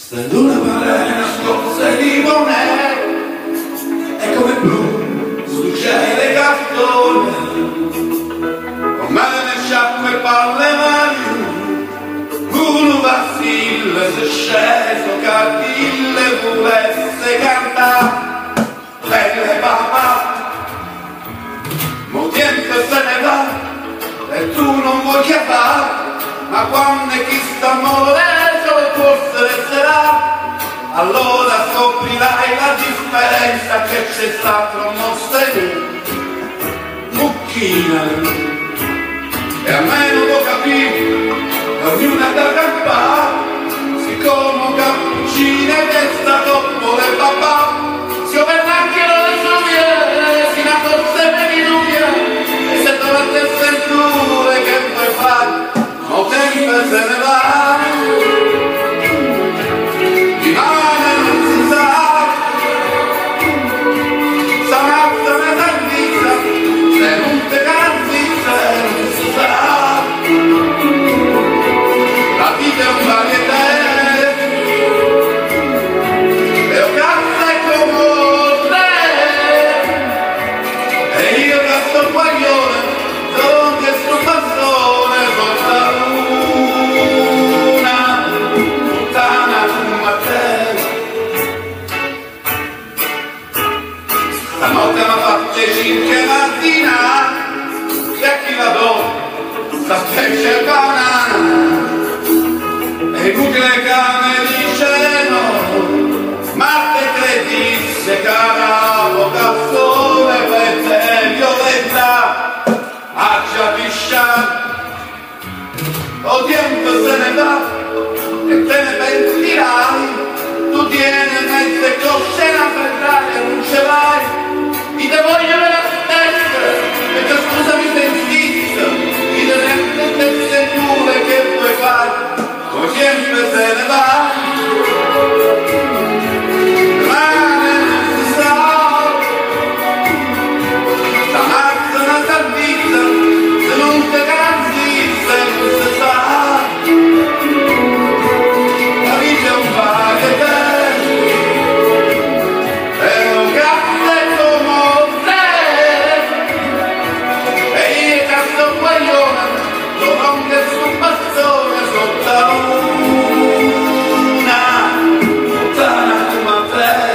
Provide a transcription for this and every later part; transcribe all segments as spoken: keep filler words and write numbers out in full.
Stendo una balena scorsa di monete e come blu sul cielo cartone con me ne sciacque palle mani uno vacille se sceso cartille volesse cantare belle papà mo tempo se ne va e tu non vuoi che va ma quando è chi sta moleso forse resterà allora scoprirai la differenza che c'è sta tra nostre mucchina e a me non lo capire ognuna da campare siccome cappuccina e testa dopo le papà si overnacchiano le sue si na forse per e se trovate il sentore che puoi fare o tempo se ne va di male non si sa s'amazza una salvizza se non te cazzizza non si sa la vita è un varietà e un cazzo è come te e io che sto guaglione sono che sto bastone porta una puttana come te stanotte mi ha fatto le cinque mattina e a chi la do sta specie banana e inutile che me diceno ma te credisse caravo cazzone per te violetta a capisciare o tempo se ne va e te ne pentirai tu tieni mezze cosce in afferrare non ce l'hai ti te voglio la stessa e che scusami sentizio ti te ne teste tue che puoi fare o tempo se ne va male non si sa s'amazza una salvizza se non te cazzizza non si sa la vita è un varietà e un cazzo è come te e io cazzo guaglione sono che su bastone sotto una puttana come te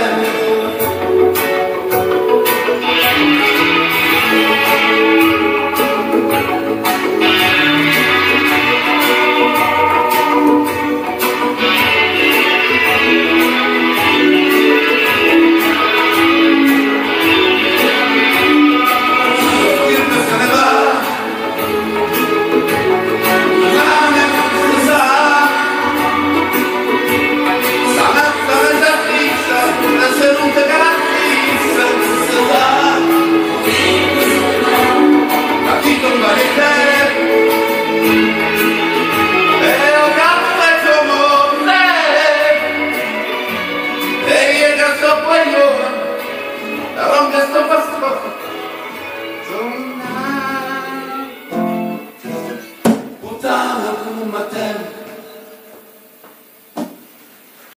puttana come te